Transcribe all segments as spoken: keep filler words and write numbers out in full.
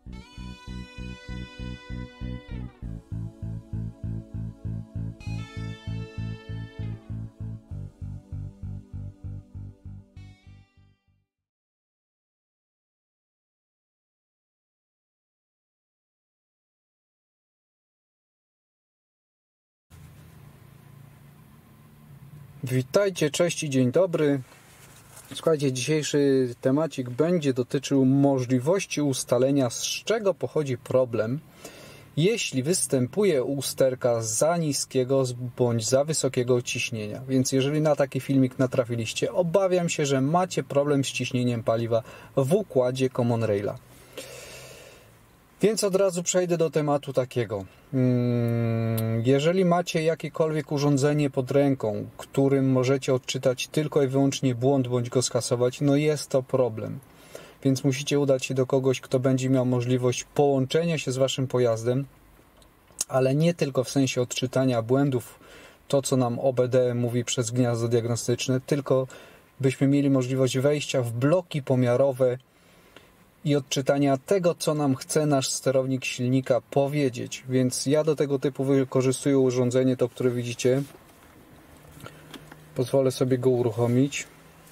Witajcie, cześć i dzień dobry. Słuchajcie, dzisiejszy temacik będzie dotyczył możliwości ustalenia, z czego pochodzi problem, jeśli występuje u sterka za niskiego bądź za wysokiego ciśnienia. Więc jeżeli na taki filmik natrafiliście, obawiam się, że macie problem z ciśnieniem paliwa w układzie Common Raila. Więc od razu przejdę do tematu takiego. Jeżeli macie jakiekolwiek urządzenie pod ręką, którym możecie odczytać tylko i wyłącznie błąd bądź go skasować, no jest to problem. Więc musicie udać się do kogoś, kto będzie miał możliwość połączenia się z waszym pojazdem, ale nie tylko w sensie odczytania błędów, to co nam O B D mówi przez gniazdo diagnostyczne, tylko byśmy mieli możliwość wejścia w bloki pomiarowe i odczytania tego, co nam chce nasz sterownik silnika powiedzieć. Więc ja do tego typu wykorzystuję urządzenie, to które widzicie. Pozwolę sobie go uruchomić.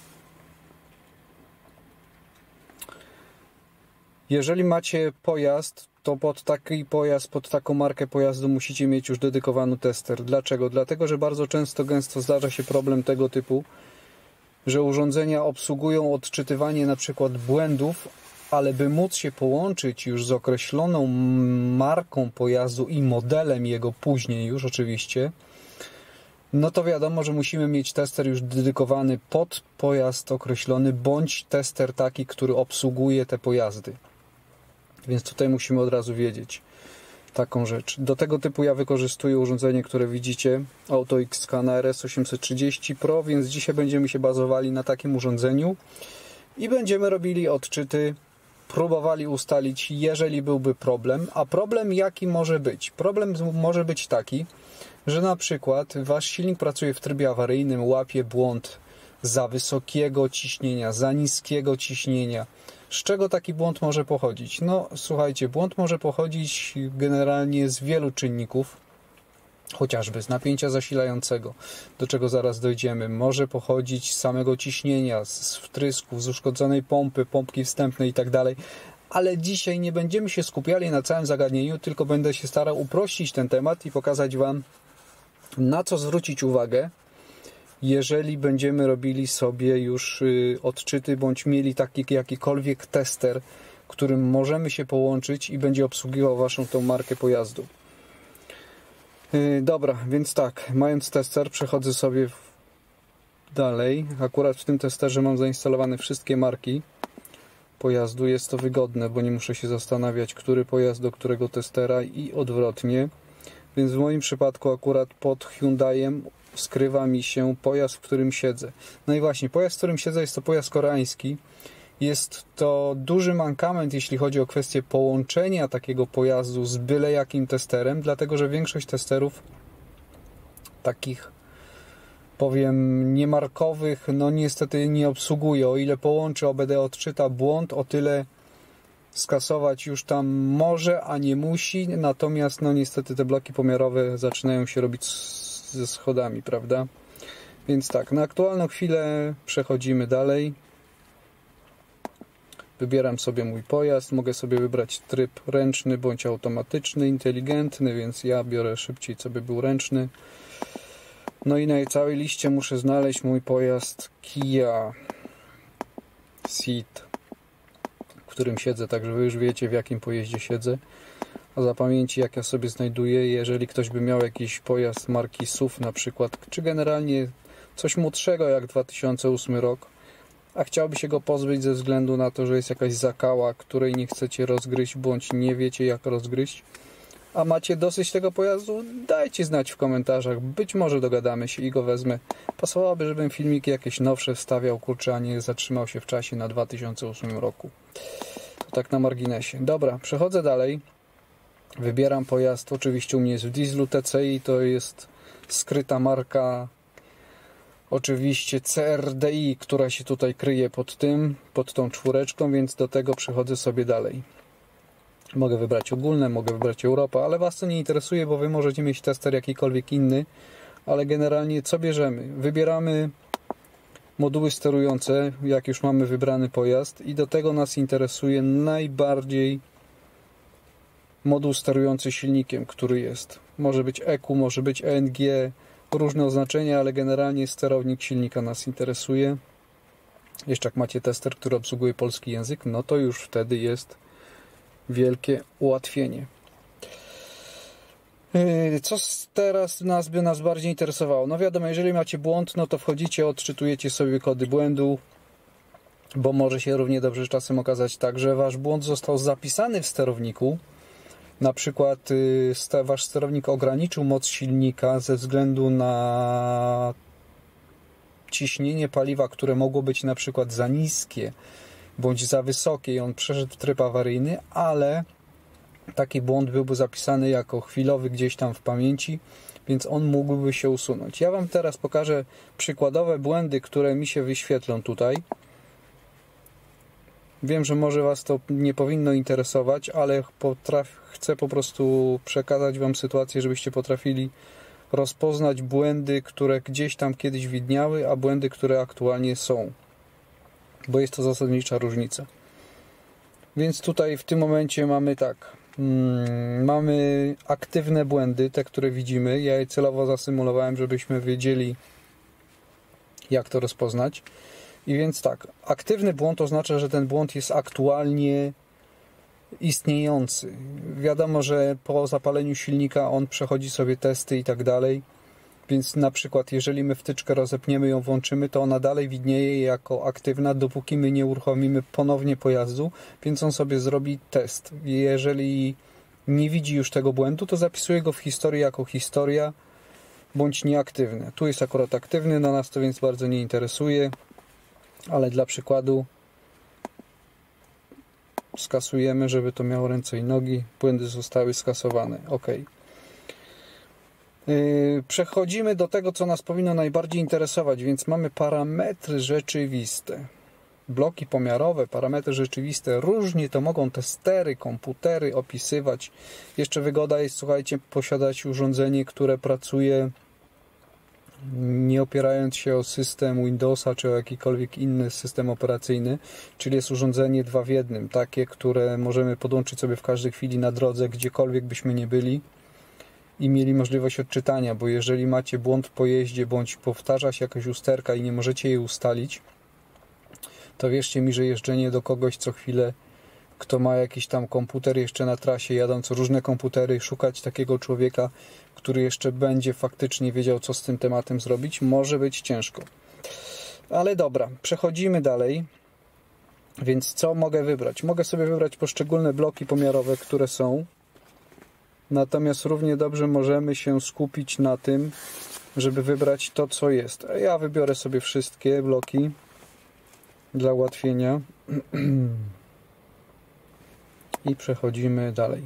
Jeżeli macie pojazd, to pod taki pojazd, pod taką markę pojazdu musicie mieć już dedykowany tester. Dlaczego? Dlatego, że bardzo często, gęsto zdarza się problem tego typu, że urządzenia obsługują odczytywanie na przykład błędów, ale by móc się połączyć już z określoną marką pojazdu i modelem jego później już oczywiście, no to wiadomo, że musimy mieć tester już dedykowany pod pojazd określony, bądź tester taki, który obsługuje te pojazdy. Więc tutaj musimy od razu wiedzieć taką rzecz. Do tego typu ja wykorzystuję urządzenie, które widzicie, AutoXscan R S osiemset trzydzieści Pro, więc dzisiaj będziemy się bazowali na takim urządzeniu i będziemy robili odczyty, próbowali ustalić, jeżeli byłby problem. A problem jaki może być? Problem może być taki, że na przykład wasz silnik pracuje w trybie awaryjnym, łapie błąd za wysokiego ciśnienia, za niskiego ciśnienia. Z czego taki błąd może pochodzić? No słuchajcie, błąd może pochodzić generalnie z wielu czynników, chociażby z napięcia zasilającego, do czego zaraz dojdziemy. Może pochodzić z samego ciśnienia, z wtrysków, z uszkodzonej pompy, pompki wstępnej i tak dalej. Ale dzisiaj nie będziemy się skupiali na całym zagadnieniu, tylko będę się starał uprościć ten temat i pokazać wam, na co zwrócić uwagę, jeżeli będziemy robili sobie już odczyty, bądź mieli taki jakikolwiek tester, którym możemy się połączyć i będzie obsługiwał waszą tą markę pojazdu. Dobra, więc tak, mając tester, przechodzę sobie dalej. Akurat w tym testerze mam zainstalowane wszystkie marki pojazdu. Jest to wygodne, bo nie muszę się zastanawiać, który pojazd do którego testera i odwrotnie. Więc w moim przypadku akurat pod Hyundaiem skrywa mi się pojazd, w którym siedzę. No i właśnie, pojazd, w którym siedzę, jest to pojazd koreański. Jest to duży mankament, jeśli chodzi o kwestię połączenia takiego pojazdu z byle jakim testerem, dlatego że większość testerów takich, powiem, niemarkowych, no niestety nie obsługuje. O ile połączy O B D, odczyta błąd, o tyle skasować już tam może, a nie musi, natomiast no niestety te bloki pomiarowe zaczynają się robić ze schodami, prawda? Więc tak, na aktualną chwilę przechodzimy dalej. Wybieram sobie mój pojazd, mogę sobie wybrać tryb ręczny bądź automatyczny, inteligentny, więc ja biorę szybciej, co by był ręczny. No i na całej liście muszę znaleźć mój pojazd Kia Ceed, w którym siedzę, także wy już wiecie, w jakim pojeździe siedzę. A za pamięci, jak ja sobie znajduję, jeżeli ktoś by miał jakiś pojazd marki S U V na przykład, czy generalnie coś młodszego jak dwa tysiące ósmy rok, a chciałby się go pozbyć ze względu na to, że jest jakaś zakała, której nie chcecie rozgryźć, bądź nie wiecie jak rozgryźć, a macie dosyć tego pojazdu, dajcie znać w komentarzach, być może dogadamy się i go wezmę. Pasowałoby, żebym filmiki jakieś nowsze wstawiał, kurczę, a nie zatrzymał się w czasie na dwa tysiące ósmym roku. To tak na marginesie. Dobra, przechodzę dalej. Wybieram pojazd, oczywiście u mnie jest w dieslu T C I, to jest skryta marka, oczywiście C R D I, która się tutaj kryje pod tym, pod tą czwóreczką, więc do tego przechodzę sobie dalej. Mogę wybrać ogólne, mogę wybrać Europa, ale Was to nie interesuje, bo Wy możecie mieć tester jakikolwiek inny, ale generalnie co bierzemy? Wybieramy moduły sterujące, jak już mamy wybrany pojazd, i do tego nas interesuje najbardziej moduł sterujący silnikiem, który jest. Może być E Q, może być E N G, różne oznaczenia, ale generalnie sterownik silnika nas interesuje. Jeszcze jak macie tester, który obsługuje polski język, no to już wtedy jest wielkie ułatwienie. Co teraz nas by nas bardziej interesowało? No wiadomo, jeżeli macie błąd, no to wchodzicie, odczytujecie sobie kody błędu, bo może się równie dobrze czasem okazać tak, że Wasz błąd został zapisany w sterowniku. Na przykład Wasz sterownik ograniczył moc silnika ze względu na ciśnienie paliwa, które mogło być na przykład za niskie bądź za wysokie i on przeszedł w tryb awaryjny, ale taki błąd byłby zapisany jako chwilowy gdzieś tam w pamięci, więc on mógłby się usunąć. Ja Wam teraz pokażę przykładowe błędy, które mi się wyświetlą tutaj. Wiem, że może Was to nie powinno interesować, ale potraf... chcę po prostu przekazać Wam sytuację, żebyście potrafili rozpoznać błędy, które gdzieś tam kiedyś widniały, a błędy, które aktualnie są. Bo jest to zasadnicza różnica. Więc tutaj w tym momencie mamy tak. Hmm, mamy aktywne błędy, te, które widzimy. Ja je celowo zasymulowałem, żebyśmy wiedzieli, jak to rozpoznać. I więc tak, aktywny błąd oznacza, że ten błąd jest aktualnie istniejący. Wiadomo, że po zapaleniu silnika on przechodzi sobie testy i tak dalej. Więc na przykład jeżeli my wtyczkę rozepniemy, ją włączymy, to ona dalej widnieje jako aktywna, dopóki my nie uruchomimy ponownie pojazdu, więc on sobie zrobi test. Jeżeli nie widzi już tego błędu, to zapisuje go w historii jako historia bądź nieaktywny. Tu jest akurat aktywny, na nas to więc bardzo nie interesuje, ale dla przykładu skasujemy, żeby to miało ręce i nogi. Błędy zostały skasowane. OK. Przechodzimy do tego, co nas powinno najbardziej interesować, więc mamy parametry rzeczywiste. Bloki pomiarowe, parametry rzeczywiste, różnie to mogą testery, komputery opisywać. Jeszcze wygoda jest, słuchajcie, posiadać urządzenie, które pracuje nie opierając się o system Windowsa czy o jakikolwiek inny system operacyjny, czyli jest urządzenie dwa w jednym, takie, które możemy podłączyć sobie w każdej chwili na drodze, gdziekolwiek byśmy nie byli i mieli możliwość odczytania, bo jeżeli macie błąd w pojeździe, bądź powtarza się jakaś usterka i nie możecie jej ustalić, to wierzcie mi, że jeżdżenie do kogoś co chwilę, kto ma jakiś tam komputer jeszcze na trasie, jadąc różne komputery, szukać takiego człowieka, który jeszcze będzie faktycznie wiedział, co z tym tematem zrobić, może być ciężko. Ale dobra, przechodzimy dalej. Więc co mogę wybrać? Mogę sobie wybrać poszczególne bloki pomiarowe, które są. Natomiast równie dobrze możemy się skupić na tym, żeby wybrać to, co jest. Ja wybiorę sobie wszystkie bloki dla ułatwienia. I przechodzimy dalej.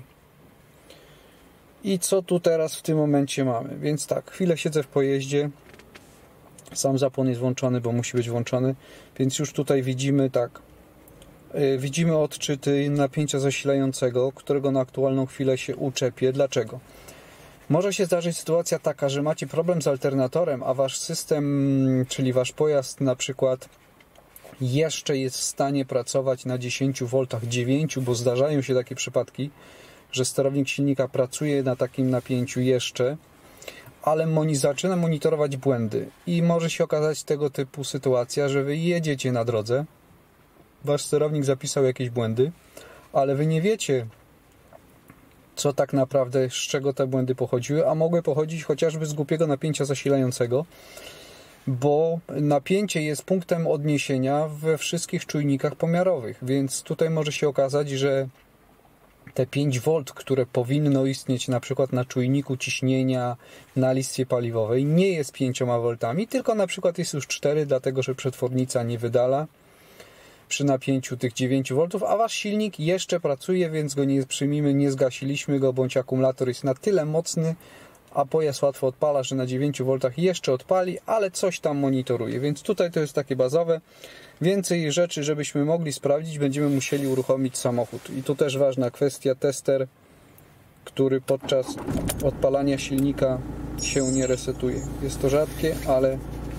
I co tu teraz w tym momencie mamy? Więc tak, chwilę siedzę w pojeździe. Sam zapłon jest włączony, bo musi być włączony. Więc już tutaj widzimy tak. Yy, widzimy odczyty napięcia zasilającego, którego na aktualną chwilę się uczepię. Dlaczego? Może się zdarzyć sytuacja taka, że macie problem z alternatorem, a wasz system, czyli wasz pojazd na przykład jeszcze jest w stanie pracować na dziesięciu woltach, dziewięciu, bo zdarzają się takie przypadki, że sterownik silnika pracuje na takim napięciu jeszcze, ale moni zaczyna monitorować błędy i może się okazać tego typu sytuacja, że wy jedziecie na drodze, wasz sterownik zapisał jakieś błędy, ale wy nie wiecie, co tak naprawdę, z czego te błędy pochodziły, a mogły pochodzić chociażby z głupiego napięcia zasilającego, bo napięcie jest punktem odniesienia we wszystkich czujnikach pomiarowych, więc tutaj może się okazać, że te pięć wolt, które powinno istnieć na przykład na czujniku ciśnienia na listwie paliwowej, nie jest pięcioma woltami, tylko na przykład jest już cztery, dlatego że przetwornica nie wydala przy napięciu tych dziewięciu woltów, a wasz silnik jeszcze pracuje, więc go nie przyjmijmy, nie zgasiliśmy go, bądź akumulator jest na tyle mocny, a pojazd łatwo odpala, że na dziewięciu woltach jeszcze odpali, ale coś tam monitoruje, więc tutaj to jest takie bazowe. Więcej rzeczy, żebyśmy mogli sprawdzić, będziemy musieli uruchomić samochód. I tu też ważna kwestia, tester, który podczas odpalania silnika się nie resetuje. Jest to rzadkie, ale,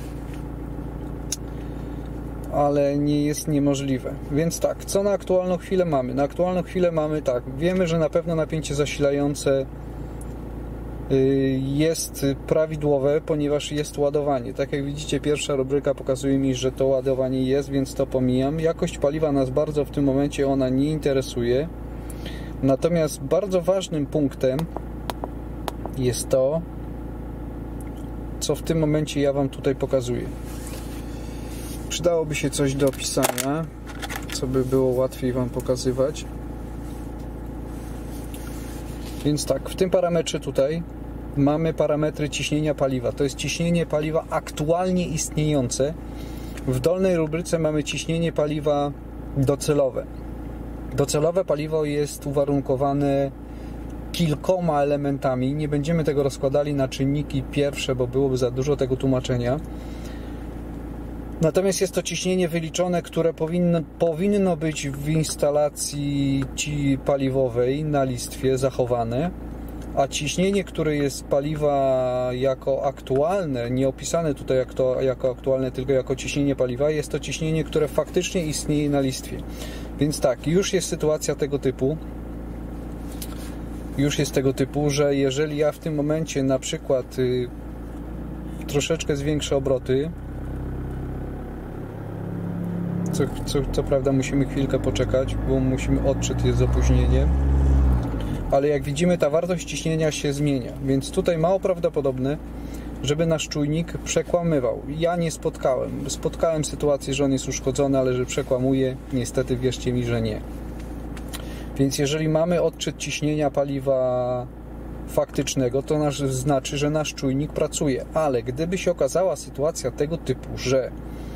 ale nie jest niemożliwe. Więc tak, co na aktualną chwilę mamy? Na aktualną chwilę mamy tak, wiemy, że na pewno napięcie zasilające jest prawidłowe, ponieważ jest ładowanie. Tak jak widzicie, pierwsza rubryka pokazuje mi, że to ładowanie jest, więc to pomijam. Jakość paliwa nas bardzo w tym momencie ona nie interesuje. Natomiast bardzo ważnym punktem jest to, co w tym momencie ja Wam tutaj pokazuję. Przydałoby się coś do opisania, co by było łatwiej Wam pokazywać. Więc tak, w tym parametrze tutaj mamy parametry ciśnienia paliwa. To jest ciśnienie paliwa aktualnie istniejące. W dolnej rubryce mamy ciśnienie paliwa docelowe. Docelowe paliwo jest uwarunkowane kilkoma elementami. Nie będziemy tego rozkładali na czynniki pierwsze, bo byłoby za dużo tego tłumaczenia. Natomiast jest to ciśnienie wyliczone, które powinno, powinno być w instalacji paliwowej na listwie zachowane, a ciśnienie, które jest paliwa jako aktualne, nie opisane tutaj jak to, jako aktualne, tylko jako ciśnienie paliwa, jest to ciśnienie, które faktycznie istnieje na listwie. Więc tak, już jest sytuacja tego typu, już jest tego typu, że jeżeli ja w tym momencie na przykład y, troszeczkę zwiększę obroty, Co, co, co prawda musimy chwilkę poczekać, bo musimy odczyt, jest z opóźnieniem, ale jak widzimy, ta wartość ciśnienia się zmienia, więc tutaj mało prawdopodobne, żeby nasz czujnik przekłamywał. Ja nie spotkałem. Spotkałem sytuację, że on jest uszkodzony, ale że przekłamuje, niestety wierzcie mi, że nie. Więc jeżeli mamy odczyt ciśnienia paliwa faktycznego, to nasz, znaczy, że nasz czujnik pracuje, ale gdyby się okazała sytuacja tego typu, że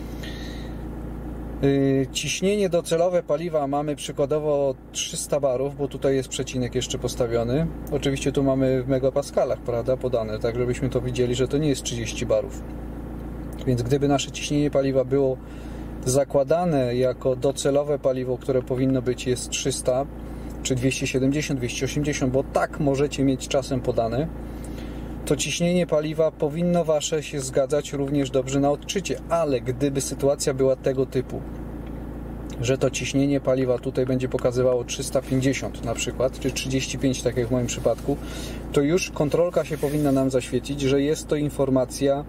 ciśnienie docelowe paliwa mamy przykładowo trzysta barów, bo tutaj jest przecinek jeszcze postawiony. Oczywiście tu mamy w megapaskalach, prawda, podane, tak żebyśmy to widzieli, że to nie jest trzydzieści barów. Więc gdyby nasze ciśnienie paliwa było zakładane jako docelowe paliwo, które powinno być, jest trzysta czy dwieście siedemdziesiąt, dwieście osiemdziesiąt, bo tak możecie mieć czasem podane, to ciśnienie paliwa powinno Wasze się zgadzać również dobrze na odczycie, ale gdyby sytuacja była tego typu, że to ciśnienie paliwa tutaj będzie pokazywało trzysta pięćdziesiąt na przykład, czy trzydzieści pięć, tak jak w moim przypadku, to już kontrolka się powinna nam zaświecić, że jest to informacja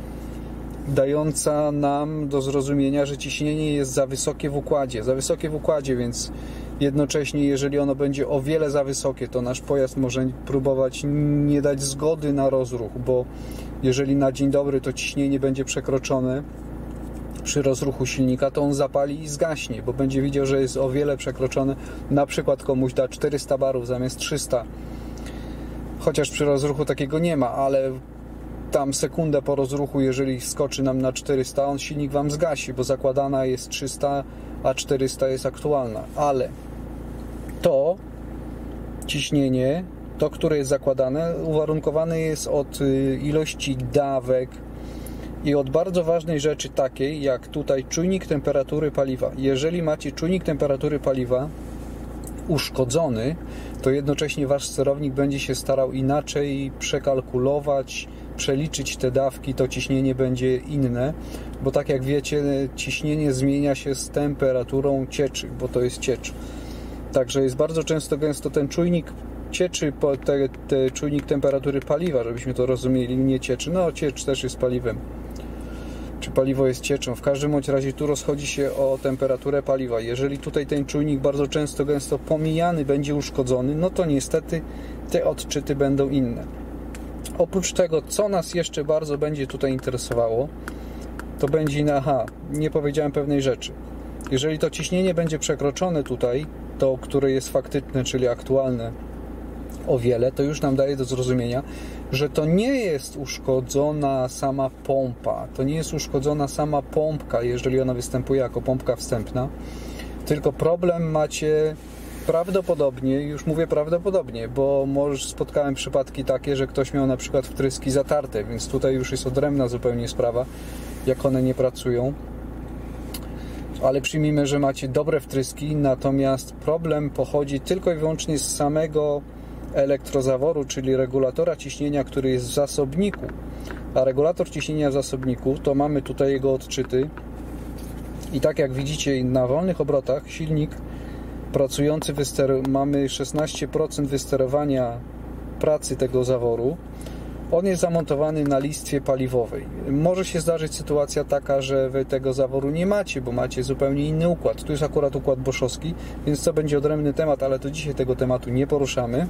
dająca nam do zrozumienia, że ciśnienie jest za wysokie w układzie, za wysokie w układzie, więc jednocześnie, jeżeli ono będzie o wiele za wysokie, to nasz pojazd może próbować nie dać zgody na rozruch, bo jeżeli na dzień dobry to ciśnienie będzie przekroczone przy rozruchu silnika, to on zapali i zgaśnie, bo będzie widział, że jest o wiele przekroczone. Na przykład komuś da czterysta barów zamiast trzysta, chociaż przy rozruchu takiego nie ma, ale tam sekundę po rozruchu, jeżeli skoczy nam na czterysta, on silnik Wam zgasi, bo zakładana jest trzysta, a czterysta jest aktualna. Ale to ciśnienie, to, które jest zakładane, uwarunkowane jest od ilości dawek i od bardzo ważnej rzeczy takiej, jak tutaj czujnik temperatury paliwa. Jeżeli macie czujnik temperatury paliwa uszkodzony, to jednocześnie Wasz sterownik będzie się starał inaczej przekalkulować, przeliczyć te dawki, to ciśnienie będzie inne, bo tak jak wiecie, ciśnienie zmienia się z temperaturą cieczy, bo to jest ciecz. Także jest bardzo często gęsto ten czujnik cieczy, te, te czujnik temperatury paliwa, żebyśmy to rozumieli, nie cieczy. No ciecz też jest paliwem. Czy paliwo jest cieczą? W każdym bądź razie tu rozchodzi się o temperaturę paliwa. Jeżeli tutaj ten czujnik bardzo często gęsto pomijany będzie uszkodzony, no to niestety te odczyty będą inne. Oprócz tego, co nas jeszcze bardzo będzie tutaj interesowało, to będzie, aha, nie powiedziałem pewnej rzeczy. Jeżeli to ciśnienie będzie przekroczone tutaj, to które jest faktyczne, czyli aktualne o wiele, to już nam daje do zrozumienia, że to nie jest uszkodzona sama pompa, to nie jest uszkodzona sama pompka, jeżeli ona występuje jako pompka wstępna, tylko problem macie prawdopodobnie, już mówię prawdopodobnie, bo może spotkałem przypadki takie, że ktoś miał na przykład wtryski zatarte, więc tutaj już jest odrębna zupełnie sprawa, jak one nie pracują. Ale przyjmijmy, że macie dobre wtryski, natomiast problem pochodzi tylko i wyłącznie z samego elektrozaworu, czyli regulatora ciśnienia, który jest w zasobniku. A regulator ciśnienia w zasobniku, to mamy tutaj jego odczyty i tak jak widzicie na wolnych obrotach silnik pracujący, mamy szesnaście procent wysterowania pracy tego zaworu. On jest zamontowany na listwie paliwowej. Może się zdarzyć sytuacja taka, że wy tego zaworu nie macie, bo macie zupełnie inny układ. Tu jest akurat układ boszowski, więc to będzie odrębny temat, ale to dzisiaj tego tematu nie poruszamy.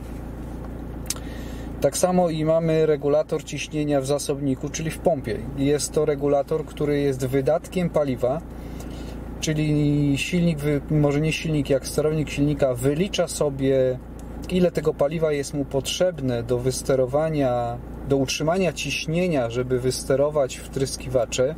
Tak samo i mamy regulator ciśnienia w zasobniku, czyli w pompie. Jest to regulator, który jest wydatkiem paliwa, czyli silnik, może nie silnik, jak sterownik silnika wylicza sobie, ile tego paliwa jest mu potrzebne do wysterowania, do utrzymania ciśnienia, żeby wysterować wtryskiwacze,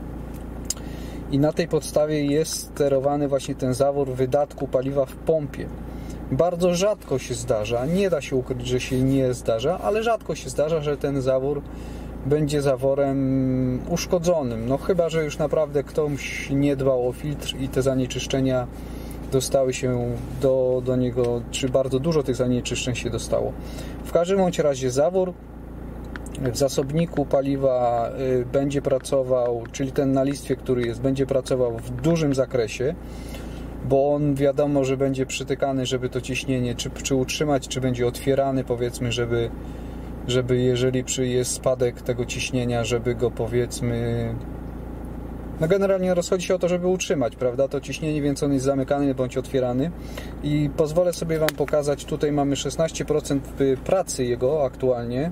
i na tej podstawie jest sterowany właśnie ten zawór wydatku paliwa w pompie. Bardzo rzadko się zdarza, nie da się ukryć, że się nie zdarza, ale rzadko się zdarza, że ten zawór będzie zaworem uszkodzonym. No chyba że już naprawdę ktoś nie dbał o filtr i te zanieczyszczenia dostały się do, do niego, czy bardzo dużo tych zanieczyszczeń się dostało. W każdym bądź razie zawór w zasobniku paliwa y, będzie pracował, czyli ten na listwie, który jest, będzie pracował w dużym zakresie, bo on wiadomo, że będzie przytykany, żeby to ciśnienie czy, czy utrzymać, czy będzie otwierany, powiedzmy, żeby, żeby jeżeli jest spadek tego ciśnienia, żeby go, powiedzmy, no generalnie rozchodzi się o to, żeby utrzymać, prawda, to ciśnienie, więc on jest zamykany bądź otwierany. I pozwolę sobie Wam pokazać, tutaj mamy szesnaście procent pracy jego aktualnie.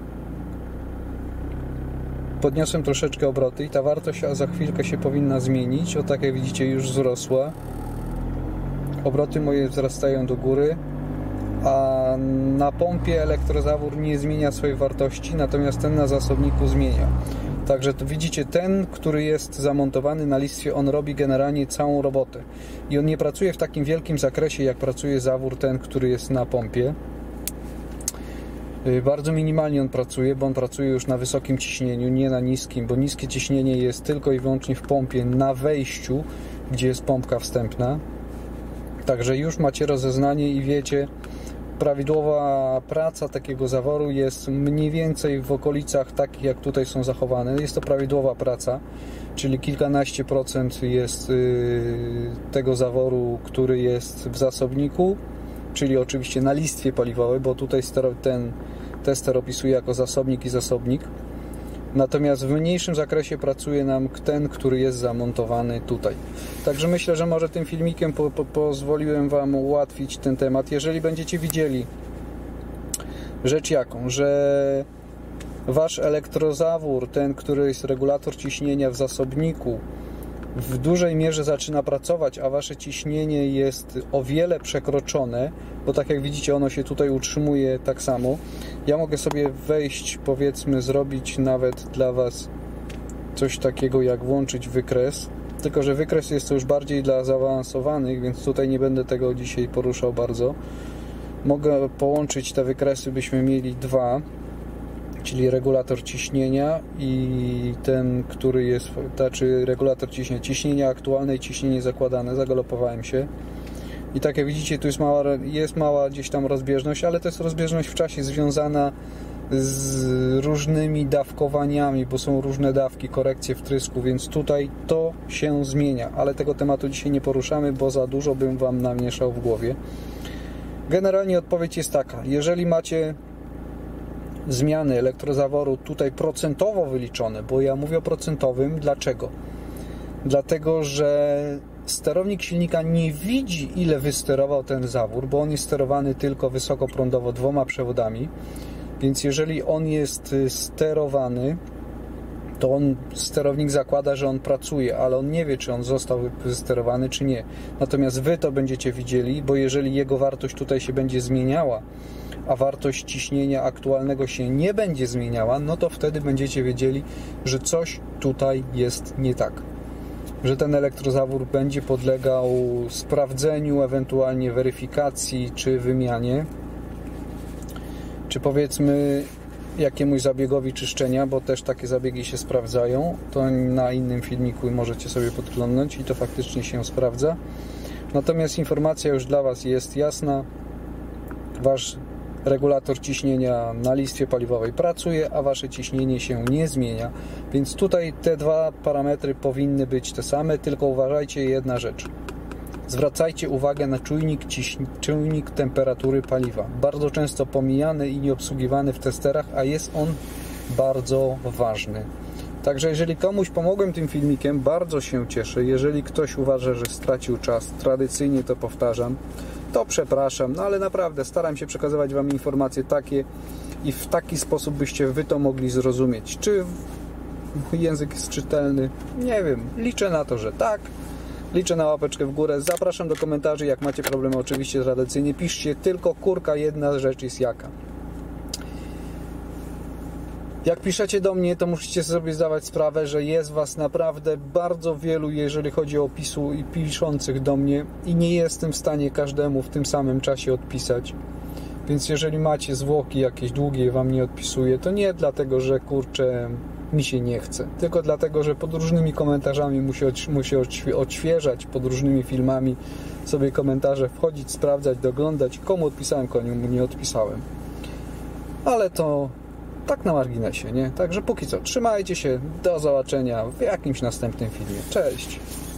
Podniosłem troszeczkę obroty i ta wartość a za chwilkę się powinna zmienić. O, tak jak widzicie, już wzrosła. Obroty moje wzrastają do góry, a na pompie elektrozawór nie zmienia swojej wartości, natomiast ten na zasobniku zmienia. Także tu widzicie, ten, który jest zamontowany na listwie, on robi generalnie całą robotę. I on nie pracuje w takim wielkim zakresie, jak pracuje zawór ten, który jest na pompie. Bardzo minimalnie on pracuje, bo on pracuje już na wysokim ciśnieniu, nie na niskim, bo niskie ciśnienie jest tylko i wyłącznie w pompie na wejściu, gdzie jest pompka wstępna. Także już macie rozeznanie i wiecie, prawidłowa praca takiego zaworu jest mniej więcej w okolicach takich, jak tutaj są zachowane. Jest to prawidłowa praca, czyli kilkanaście procent jest tego zaworu, który jest w zasobniku, czyli oczywiście na listwie paliwowej, bo tutaj ten tester opisuje jako zasobnik i zasobnik. Natomiast w mniejszym zakresie pracuje nam ten, który jest zamontowany tutaj. Także myślę, że może tym filmikiem po, po, pozwoliłem Wam ułatwić ten temat. Jeżeli będziecie widzieli rzecz jaką, że Wasz elektrozawór, ten, który jest regulator ciśnienia w zasobniku, w dużej mierze zaczyna pracować, a Wasze ciśnienie jest o wiele przekroczone, bo tak jak widzicie, ono się tutaj utrzymuje tak samo. Ja mogę sobie wejść, powiedzmy, zrobić nawet dla Was coś takiego jak włączyć wykres, tylko że wykres jest to już bardziej dla zaawansowanych, więc tutaj nie będę tego dzisiaj poruszał bardzo. Mogę połączyć te wykresy, byśmy mieli dwa, czyli regulator ciśnienia i ten, który jest, znaczy regulator ciśnienia, ciśnienie aktualne i ciśnienie zakładane. Zagalopowałem się. I tak jak widzicie, tu jest mała, jest mała gdzieś tam rozbieżność, ale to jest rozbieżność w czasie związana z różnymi dawkowaniami, bo są różne dawki, korekcje wtrysku, więc tutaj to się zmienia, ale tego tematu dzisiaj nie poruszamy, bo za dużo bym Wam namieszał w głowie. Generalnie odpowiedź jest taka: jeżeli macie zmiany elektrozaworu tutaj procentowo wyliczone, bo ja mówię o procentowym, dlaczego? Dlatego, że sterownik silnika nie widzi, ile wysterował ten zawór, bo on jest sterowany tylko wysokoprądowo dwoma przewodami, więc jeżeli on jest sterowany, to on, sterownik zakłada, że on pracuje, ale on nie wie, czy on został wysterowany, czy nie. Natomiast Wy to będziecie widzieli, bo jeżeli jego wartość tutaj się będzie zmieniała, a wartość ciśnienia aktualnego się nie będzie zmieniała, no to wtedy będziecie wiedzieli, że coś tutaj jest nie tak. że ten elektrozawór będzie podlegał sprawdzeniu, ewentualnie weryfikacji czy wymianie, czy powiedzmy jakiemuś zabiegowi czyszczenia, bo też takie zabiegi się sprawdzają. To na innym filmiku możecie sobie podglądnąć i to faktycznie się sprawdza. Natomiast informacja już dla Was jest jasna. Wasz regulator ciśnienia na listwie paliwowej pracuje, a Wasze ciśnienie się nie zmienia. Więc tutaj te dwa parametry powinny być te same, tylko uważajcie jedna rzecz. Zwracajcie uwagę na czujnik, ciśni- czujnik temperatury paliwa. Bardzo często pomijany i nieobsługiwany w testerach, a jest on bardzo ważny. Także jeżeli komuś pomogłem tym filmikiem, bardzo się cieszę. Jeżeli ktoś uważa, że stracił czas, tradycyjnie to powtarzam, to przepraszam, no ale naprawdę staram się przekazywać Wam informacje takie i w taki sposób byście Wy to mogli zrozumieć. Czy język jest czytelny? Nie wiem. Liczę na to, że tak. Liczę na łapeczkę w górę. Zapraszam do komentarzy. Jak macie problemy, oczywiście tradycyjnie piszcie. Tylko kurka, jedna rzecz jest jaka. Jak piszecie do mnie, to musicie sobie zdawać sprawę, że jest Was naprawdę bardzo wielu, jeżeli chodzi o opisu i piszących do mnie, i nie jestem w stanie każdemu w tym samym czasie odpisać. Więc jeżeli macie zwłoki jakieś długie i Wam nie odpisuję, to nie dlatego, że kurczę mi się nie chce, tylko dlatego, że pod różnymi komentarzami muszę, muszę odświeżać, pod różnymi filmami sobie komentarze wchodzić, sprawdzać, doglądać, komu odpisałem, komu nie odpisałem. Ale to tak na marginesie, nie? Także póki co, trzymajcie się, do zobaczenia w jakimś następnym filmie. Cześć!